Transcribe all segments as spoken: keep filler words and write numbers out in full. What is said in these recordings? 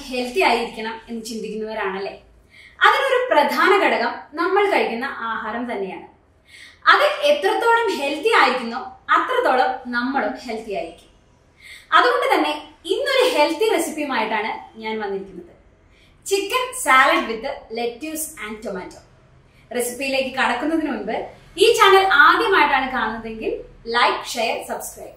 Healthy ആയിരിക്കണം എന്ന് ചിന്തിക്കുന്നവരാണല്ലേ? അതിനൊരു പ്രധാന ഘടകം നമ്മൾ കഴിക്കുന്ന ആഹാരം തന്നെയാണ്. അത് എത്രത്തോളം ഹെൽത്തി ആയിരിക്കുന്നോ അത്രത്തോളം നമ്മളും ഹെൽത്തി ആയിരിക്കും. അതുകൊണ്ട് തന്നെ ഇന്നൊരു ഹെൽത്തി റെസിപ്പിയുമായിട്ടാണ് ഞാൻ വന്നിരിക്കുന്നത്. Chicken salad with lettuce and tomato. റെസിപ്പിയിലേക്ക് കടക്കുന്നതിന് മുൻപ് ഈ ചാനൽ ആദ്യമായിട്ടാണ് കാണുന്നതെങ്കിൽ like, share, subscribe.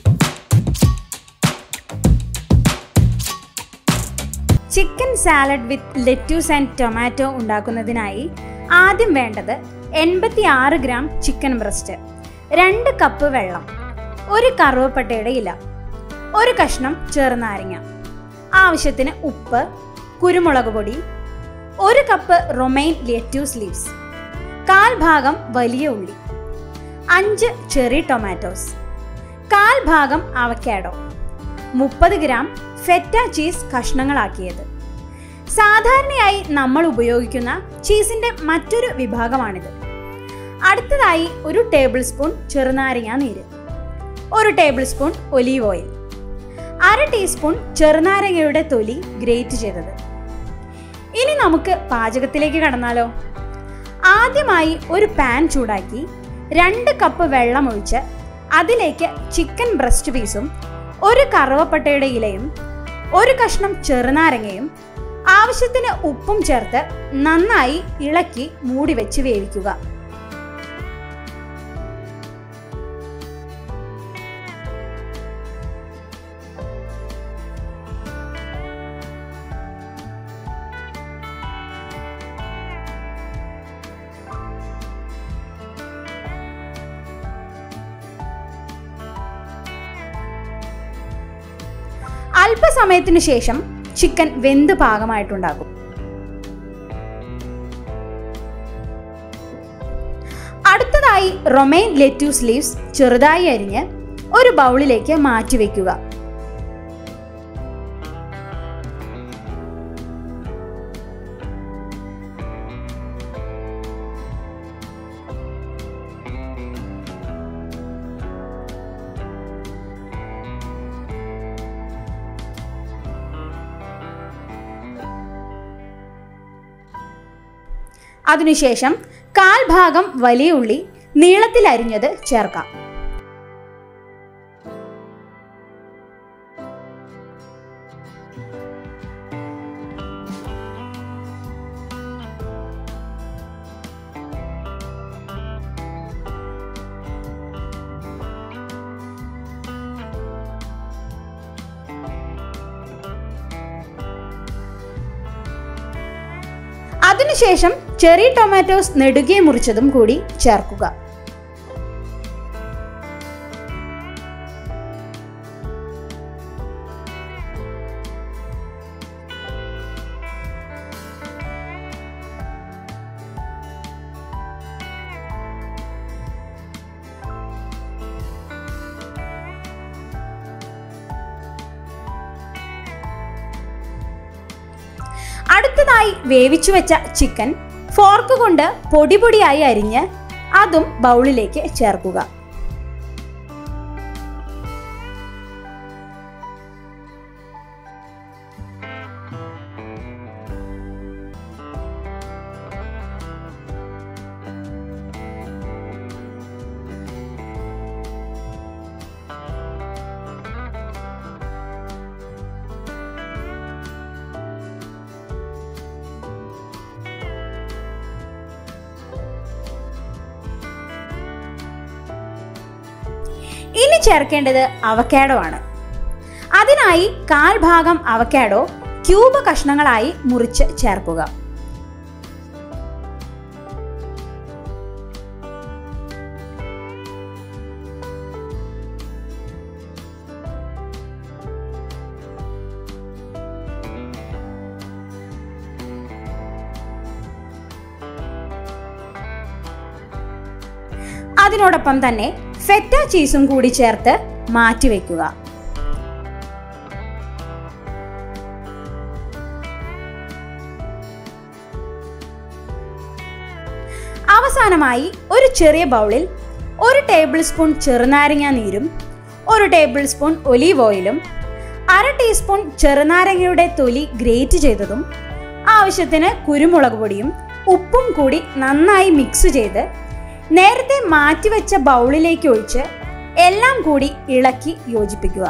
Chicken salad with lettuce and tomato ഉണ്ടാക്കുന്നതിനായി ആദ്യം വേണ്ടത് എൺപത്തി ആറ് ഗ്രാം ചിക്കൻ ബ്രസ്റ്റ്, രണ്ട് കപ്പ് വെള്ളം, ഒരു കറുവപ്പട്ടയുടെ ഇല, ഒരു കഷ്ണം ചെറുനാരങ്ങ, ആവശ്യത്തിന് ഉപ്പ്, കുരുമുളക് പൊടി, ഒരു കപ്പ് റൊമൈൻ ലെറ്റ്യൂസ് ലീവ്സ്, കാൽ ഭാഗം വലിയ ഉള്ളി, അഞ്ച് ചെറി ടൊമാറ്റോസ്, കാൽ ഭാഗം അവക്കാഡോ, മുപ്പത് ഗ്രാം ഫെറ്റ ചീസ് കഷ്ണങ്ങളാക്കിയത്. സാധാരണയായി നമ്മൾ ഉപയോഗിക്കുന്ന ചീസിന്റെ മറ്റൊരു വിഭാഗമാണിത്. അടുത്തതായി ഒരു ടേബിൾ സ്പൂൺ ചെറുനാരങ്ങ നീര്, ഒരു ടേബിൾ സ്പൂൺ ഒലീവ് ഓയിൽ, അര ടീസ്പൂൺ ചെറുനാരങ്ങയുടെ തൊലി ഗ്രേറ്റ് ചെയ്തത്. ഇനി നമുക്ക് പാചകത്തിലേക്ക് കടന്നാലോ? ആദ്യമായി ഒരു പാൻ ചൂടാക്കി രണ്ട് കപ്പ് വെള്ളം ഒഴിച്ച് അതിലേക്ക് ചിക്കൻ ബ്രസ്റ്റ് പീസും ഒരു കറുവപ്പട്ടയുടെ ഇലയും ഒരു കഷ്ണം ചെറുനാരങ്ങയും ആവശ്യത്തിന് ഉപ്പും ചേർത്ത് നന്നായി ഇളക്കി മൂടി വെച്ച് വേവിക്കുക. അല്പസമയത്തിനു ശേഷം ചിക്കൻ വെന്ത് പാകമായിട്ടുണ്ടാകും. അടുത്തതായി റൊമൈൻ ലെറ്റ്യൂസ് ലീവ്സ് ചെറുതായി അരിഞ്ഞ് ഒരു ബൗളിലേക്ക് മാറ്റിവെക്കുക. അതിനുശേഷം കാൽ ഭാഗം വലിയ ഉള്ളി നീളത്തിൽ അരിഞ്ഞത് ചേർക്കാം. അതിനുശേഷം ചെറി ടൊമാറ്റോസ് നെടുകെ മുറിച്ചതും കൂടി ചേർക്കുക. അടുത്തതായി വേവിച്ചു വെച്ച ചിക്കൻ ഫോർക്ക് കൊണ്ട് പൊടി പൊടിയായി അരിഞ്ഞ് അതും ബൗളിലേക്ക് ചേർക്കുക. ഇനി ചേർക്കേണ്ടത് അവക്കാഡോ ആണ്. അതിനായി കാൽ ഭാഗം അവക്കാഡോ ക്യൂബ് കഷ്ണങ്ങളായി മുറിച്ച് ചേർക്കുക. അതിനോടൊപ്പം തന്നെ ഫെറ്റ ചീസും കൂടി ചേർത്ത് മാറ്റിവെക്കുക. അവസാനമായി ഒരു ചെറിയ ബൗളിൽ ഒരു ടേബിൾ സ്പൂൺ ചെറുനാരങ്ങ നീരും ഒരു ടേബിൾ സ്പൂൺ ഒലീവ് ഓയിലും അര ടീസ്പൂൺ ചെറുനാരങ്ങയുടെ തൊലി ഗ്രേറ്റ് ചെയ്തതും ആവശ്യത്തിന് കുരുമുളക് പൊടിയും ഉപ്പും കൂടി നന്നായി മിക്സ് ചെയ്ത് നേരത്തെ മാറ്റിവെച്ച ബൗളിലേക്ക് ഒഴിച്ച് എല്ലാം കൂടി ഇളക്കി യോജിപ്പിക്കുക.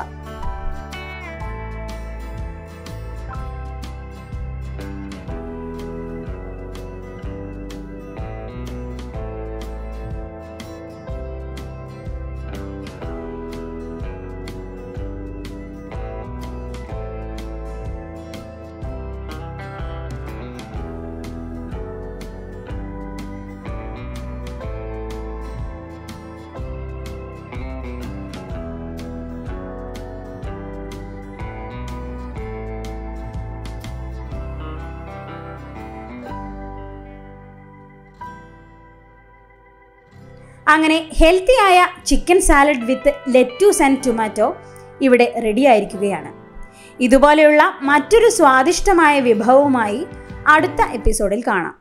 അങ്ങനെ ഹെൽത്തിയായ chicken salad with lettuce and tomato ഇവിടെ റെഡി ആയിരിക്കുകയാണ്. ഇതുപോലെയുള്ള മറ്റൊരു സ്വാദിഷ്ടമായ വിഭവവുമായി അടുത്ത എപ്പിസോഡിൽ കാണാം.